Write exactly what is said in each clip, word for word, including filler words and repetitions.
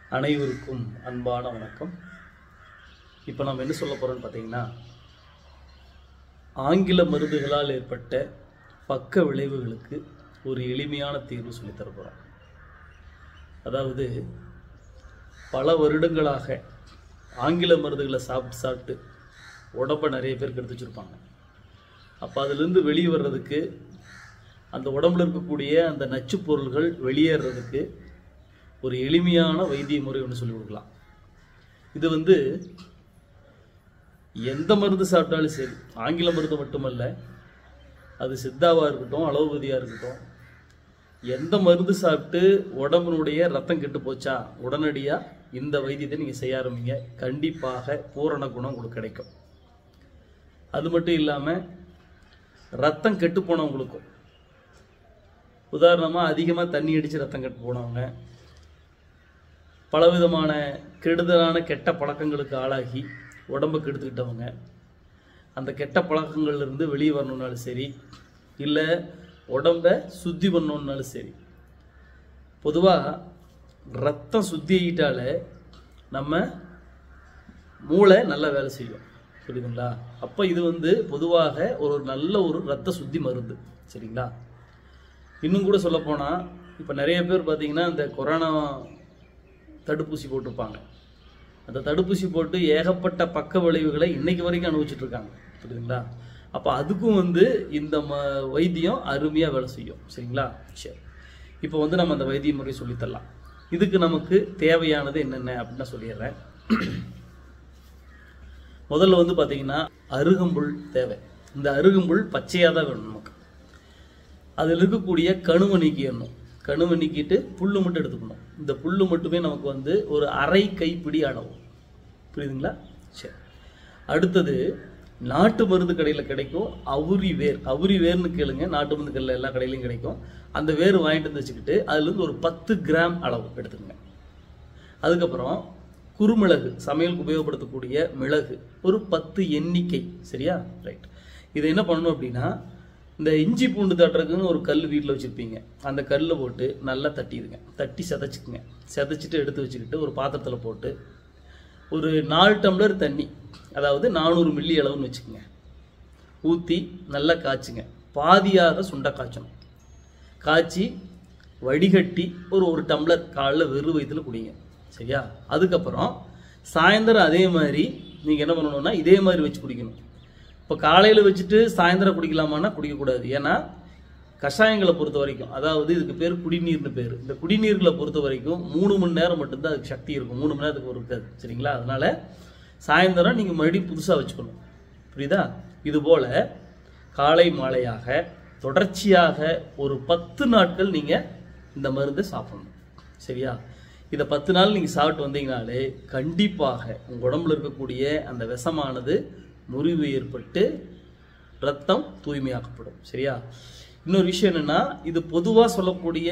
அனைவருக்கும் அன்பான வணக்கம். இப்போ நம்ம என்ன சொல்ல போகிறோம்னு பார்த்தீங்கன்னா, ஆங்கில மருந்துகளால் ஏற்பட்ட பக்க விளைவுகளுக்கு ஒரு எளிமையான தீர்வு சொல்லித்தர போகிறோம். அதாவது பல வருடங்களாக ஆங்கில மருந்துகளை சாப்பிட்டு சாப்பிட்டு உடம்பை நிறைய பேர் கெடுத்து வச்சுருப்பாங்க. அப்போ அதிலிருந்து வெளியே வர்றதுக்கு, அந்த உடம்புல இருக்கக்கூடிய அந்த நச்சு பொருள்கள் வெளியேறதுக்கு ஒரு எளிமையான வைத்திய முறை ஒன்று சொல்லி கொடுக்கலாம். இது வந்து எந்த மருந்து சாப்பிட்டாலும் சரி, ஆங்கில மருந்து மட்டுமல்ல, அது சித்தாவாக இருக்கட்டும், அலோபதியாக இருக்கட்டும், எந்த மருந்து சாப்பிட்டு உடம்புனுடைய ரத்தம் கெட்டு போச்சா உடனடியாக இந்த வைத்தியத்தை நீங்கள் செய்ய ஆரம்பிங்க. கண்டிப்பாக பூரண குணம் உங்களுக்கு கிடைக்கும். அது மட்டும் இல்லாமல் ரத்தம் கெட்டு போனவங்களுக்கும், உதாரணமாக அதிகமாக தண்ணி அடித்து ரத்தம் கெட்டு போனவங்க, பலவிதமான கெடுதலான கெட்ட பழக்கங்களுக்கு ஆளாகி உடம்பை கெடுத்துக்கிட்டவங்க, அந்த கெட்ட பழக்கங்கள்லேருந்து வெளியே வரணுன்னாலும் சரி, இல்லை உடம்பை சுத்தி பண்ணணுன்னாலும் சரி, பொதுவாக ரத்தம் சுத்தி ஆகிட்டாலே நம்ம மூளை நல்லா வேலை செய்யும். புரியுதுங்களா? அப்போ இது வந்து பொதுவாக ஒரு நல்ல ஒரு ரத்த சுத்தி மருந்து. சரிங்களா? இன்னும் கூட சொல்லப்போனால், இப்போ நிறைய பேர் பார்த்தீங்கன்னா இந்த கொரோனா தடுப்பூசி போட்டிருப்பாங்க. அந்த தடுப்பூசி போட்டு ஏகப்பட்ட பக்க விளைவுகளை இன்னைக்கு வரைக்கும் அனுபவிச்சுட்டு இருக்காங்க. புரியுதுங்களா? அப்போ அதுக்கும் வந்து இந்த ம வைத்தியம் அருமையாக வேலை செய்யும். சரிங்களா? சரி, இப்போ வந்து நம்ம அந்த வைத்திய முறை சொல்லித்தரலாம். இதுக்கு நமக்கு தேவையானது என்னென்ன அப்படின்னு நான் சொல்லிடுறேன். முதல்ல வந்து பார்த்தீங்கன்னா அருகம்புல் தேவை. இந்த அருகம்புல் பச்சையாக தான் வேணும் நமக்கு. அதில் இருக்கக்கூடிய கணுவை நீக்கிடணும். கணுவை நீக்கிட்டு புல்லு மட்டும் எடுத்துக்கணும். இந்த புல்லு மட்டுமே நமக்கு வந்து ஒரு அரை கைப்பிடி அளவு. புரியுதுங்களா? சரி, அடுத்தது நாட்டு மருந்து கடையில் கிடைக்கும் அவுரி வேர். அவுரி வேர்னு கேளுங்க, நாட்டு மருந்து கடையில் எல்லா கடையிலையும் கிடைக்கும். அந்த வேர் வாங்கிட்டு வந்து வச்சுக்கிட்டு அதுலேருந்து ஒரு பத்து கிராம் அளவு எடுத்துக்கோங்க. அதுக்கப்புறம் குறுமிளகு, சமையலுக்கு உபயோகப்படுத்தக்கூடிய மிளகு ஒரு பத்து எண்ணிக்கை. சரியா? ரைட். இதை என்ன பண்ணணும் அப்படின்னா, இந்த இஞ்சி பூண்டு தட்டுறதுக்குன்னு ஒரு கல் வீட்டில் வச்சுருப்பீங்க. அந்த கல்லை போட்டு நல்லா தட்டிடுங்க. தட்டி செதைச்சிக்குங்க. செதைச்சிட்டு எடுத்து வச்சுக்கிட்டு ஒரு பாத்திரத்தில் போட்டு ஒரு நாலு டம்ளர் தண்ணி, அதாவது நானூறு மில்லி அளவுன்னு வச்சுக்கோங்க, ஊற்றி நல்லா காய்ச்சுங்க. பாதியாக சுண்ட காய்ச்சணும். காய்ச்சி வடிகட்டி ஒரு ஒரு டம்ளர் காலைல வெறும் வயிற்றுல குடிங்க. சரியா? அதுக்கப்புறம் சாயந்தரம் அதே மாதிரி நீங்கள் என்ன பண்ணணும்னா இதே மாதிரி வச்சு குடிக்கணும். இப்போ காலையில் வச்சுட்டு சாயந்தரம் குடிக்கலாமான்னா குடிக்கக்கூடாது. ஏன்னா கஷாயங்களை பொறுத்த வரைக்கும், அதாவது இதுக்கு பேர் குடிநீர்னு பேர். இந்த குடிநீர்களை பொறுத்த வரைக்கும் மூணு மணி நேரம் மட்டும்தான் அதுக்கு சக்தி இருக்கும். மூணு மணி நேரத்துக்கு ஒரு இருக்காது. சரிங்களா? அதனால சாயந்தரம் நீங்கள் மறுபடியும் புதுசாக வச்சுக்கணும். புரியுதா? இதுபோல் காலை மாலையாக தொடர்ச்சியாக ஒரு பத்து நாட்கள் நீங்கள் இந்த மருந்தை சாப்பிடணும். சரியா? இதை பத்து நாள் நீங்கள் சாப்பிட்டு வந்தீங்கனாலே கண்டிப்பாக உங்கள் உடம்புல இருக்கக்கூடிய அந்த விஷமானது முறிவு ஏற்பட்டு ரத்தம் தூய்மையாக்கப்படும். சரியா? இன்னொரு விஷயம் என்னென்னா, இது பொதுவாக சொல்லக்கூடிய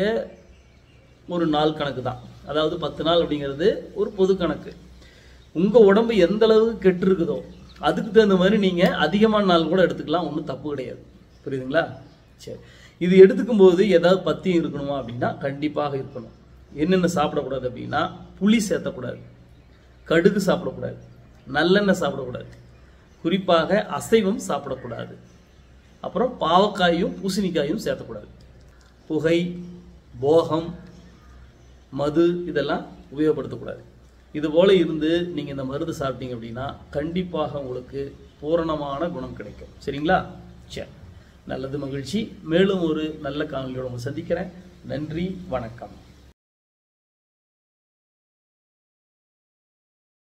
ஒரு நாள் கணக்கு தான். அதாவது பத்து நாள் அப்படிங்கிறது ஒரு பொது கணக்கு. உங்கள் உடம்பு எந்த அளவுக்கு கெட்டு இருக்குதோ அதுக்கு தகுந்த மாதிரி நீங்கள் அதிகமான நாள் கூட எடுத்துக்கலாம். ஒன்றும் தப்பு கிடையாது. புரியுதுங்களா? சரி, இது எடுத்துக்கும் போது ஏதாவது பத்தியம் இருக்கணுமா அப்படின்னா கண்டிப்பாக இருக்கணும். என்னென்ன சாப்பிடக்கூடாது அப்படின்னா, புளி சேர்த்தக்கூடாது, கடுகு சாப்பிடக்கூடாது, நல்லெண்ணெய் சாப்பிடக்கூடாது, குறிப்பாக அசைவம் சாப்பிடக்கூடாது, அப்புறம் பாவக்காயும் பூசணிக்காயும் சேர்த்தக்கூடாது, புகை, போகம், மது இதெல்லாம் உபயோகப்படுத்தக்கூடாது. இதுபோல் இருந்து நீங்கள் இந்த மருந்து சாப்பிட்டீங்க அப்படின்னா கண்டிப்பாக உங்களுக்கு பூரணமான குணம் கிடைக்கும். சரிங்களா? சரி, நல்லது, மகிழ்ச்சி. மேலும் ஒரு நல்ல காணொலியோடு உங்களை சந்திக்கிறேன். நன்றி, வணக்கம்.